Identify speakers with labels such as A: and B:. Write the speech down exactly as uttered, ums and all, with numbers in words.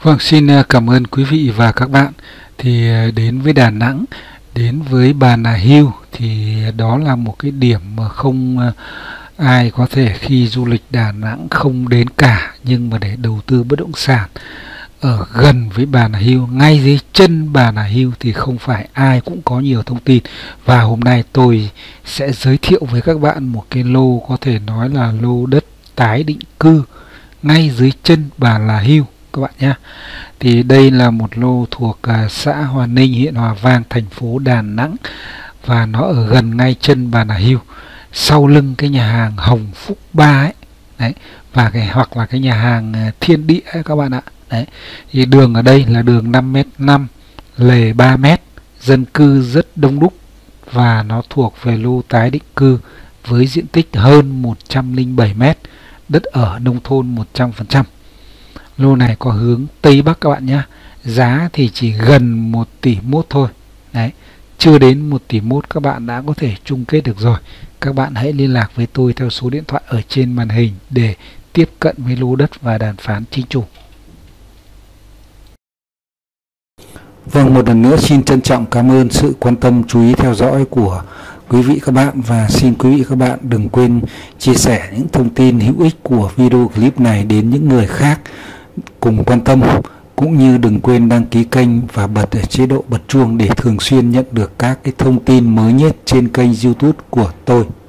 A: Vâng, xin cảm ơn quý vị và các bạn. Thì đến với Đà Nẵng, đến với Bà Nà Hills thì đó là một cái điểm mà không ai có thể khi du lịch Đà Nẵng không đến cả. Nhưng mà để đầu tư bất động sản ở gần với Bà Nà Hills, ngay dưới chân Bà Nà Hills thì không phải ai cũng có nhiều thông tin. Và hôm nay tôi sẽ giới thiệu với các bạn một cái lô có thể nói là lô đất tái định cư ngay dưới chân Bà Nà Hills các bạn nhé. Thì đây là một lô thuộc uh, xã Hòa Ninh, huyện Hòa Vang, thành phố Đà Nẵng, và nó ở gần ngay chân Bà Nà Hills, sau lưng cái nhà hàng Hồng Phúc Ba ấy. Đấy, và cái hoặc là cái nhà hàng uh, Thiên Địa ấy, các bạn ạ. Đấy, thì đường ở đây là đường năm mét năm, lề ba mét, dân cư rất đông đúc, và nó thuộc về lô tái định cư với diện tích hơn một trăm lẻ bảy mét, đất ở nông thôn một trăm phần trăm. Lô này có hướng Tây Bắc các bạn nhé. Giá thì chỉ gần một tỷ mốt thôi. Đấy, chưa đến một tỷ mốt các bạn đã có thể chung kết được rồi. Các bạn hãy liên lạc với tôi theo số điện thoại ở trên màn hình để tiếp cận với lô đất và đàm phán chính chủ. Vâng, một lần nữa xin trân trọng cảm ơn sự quan tâm chú ý theo dõi của quý vị các bạn, và xin quý vị các bạn đừng quên chia sẻ những thông tin hữu ích của video clip này đến những người khác cùng quan tâm, cũng như đừng quên đăng ký kênh và bật ở chế độ bật chuông để thường xuyên nhận được các cái thông tin mới nhất trên kênh YouTube của tôi.